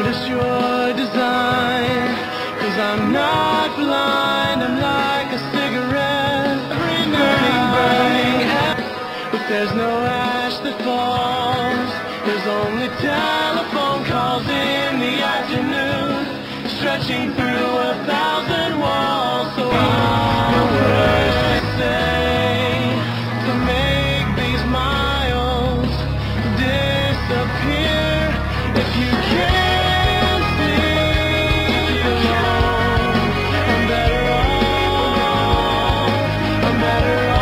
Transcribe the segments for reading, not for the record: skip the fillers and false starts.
It's your design, 'cause I'm not blind. I'm like a cigarette, burning, but there's no ash that falls. There's only telephone calls in the afternoon, stretching through 1,000 walls. So all the words I say to make these miles disappear. If you can't see alone, I'm better off, I'm better off.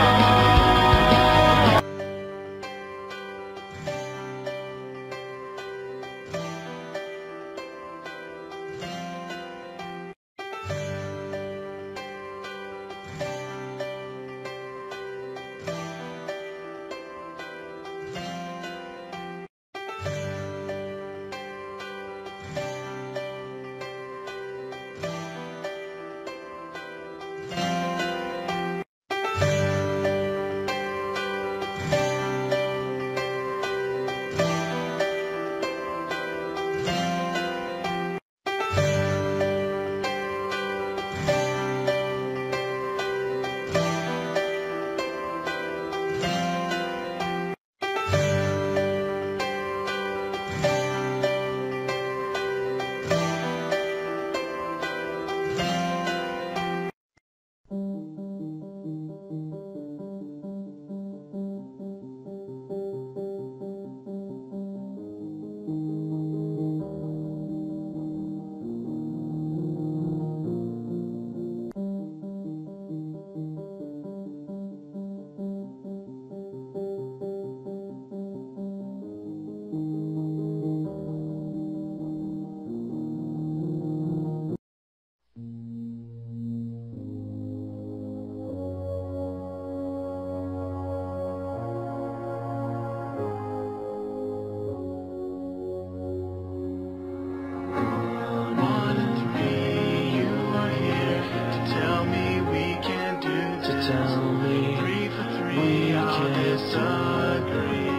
Tell me 3 for 3, I'll disagree.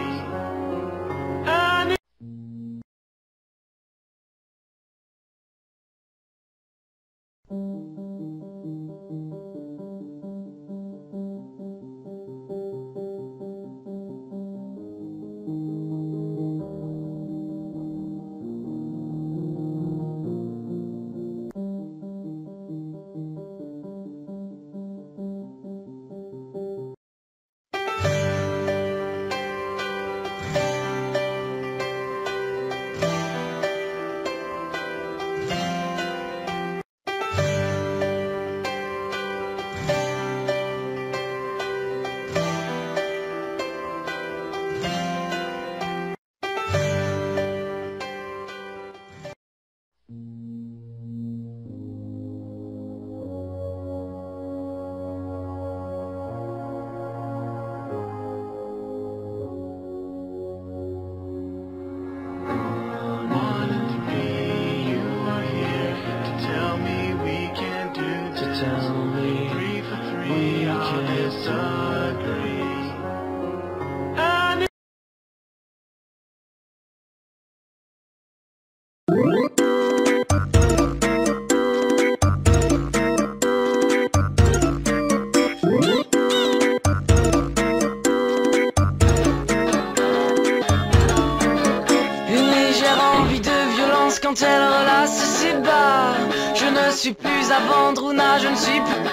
Tell me 3 for 3, I'll disagree. Une légère envie de violence quand elle relasse ses bas. Je ne suis plus à vendre, Ouna, je ne suis plus.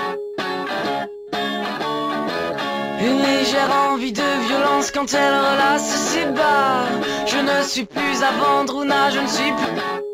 Une légère envie de violence quand elle relasse ses bas. Je ne suis plus à vendre, Ouna, je ne suis plus.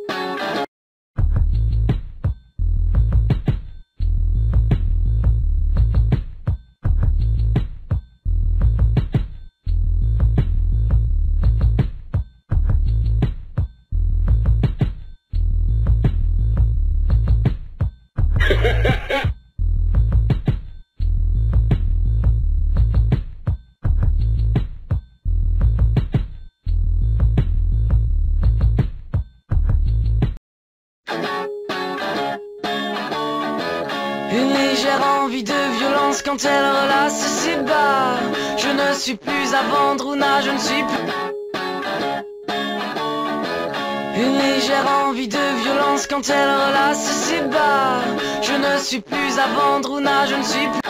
Une légère envie de violence quand elle relasse ses bas. Je ne suis plus à vendre, Ouna, je ne suis plus. Une légère envie de violence quand elle relasse ses bas. Je ne suis plus à vendre, Ouna, je ne suis plus.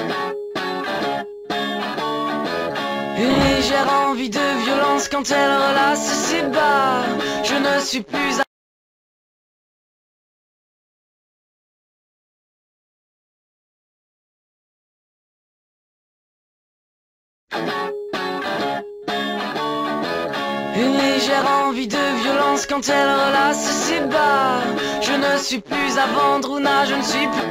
Une légère envie de violence quand elle relasse ses bas. Je ne suis plus à... Une légère envie de violence quand elle relasse ses bas. Je ne suis plus à vendre, Ouna, je ne suis plus...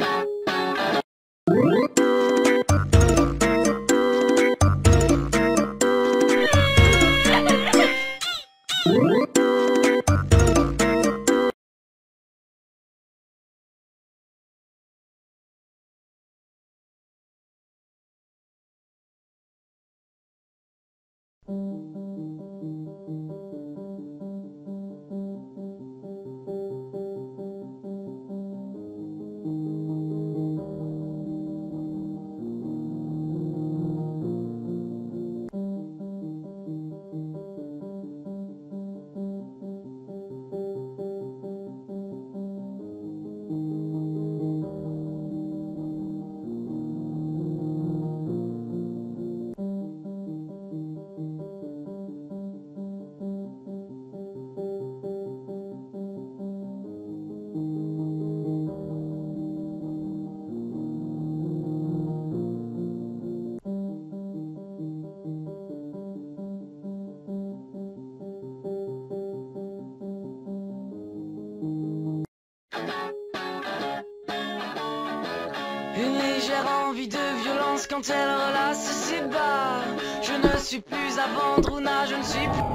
Une légère envie de violence quand elle relasse ses bas. Je ne suis plus à vendre, Ouna, je ne suis plus...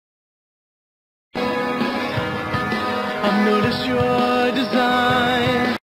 I've noticed your design.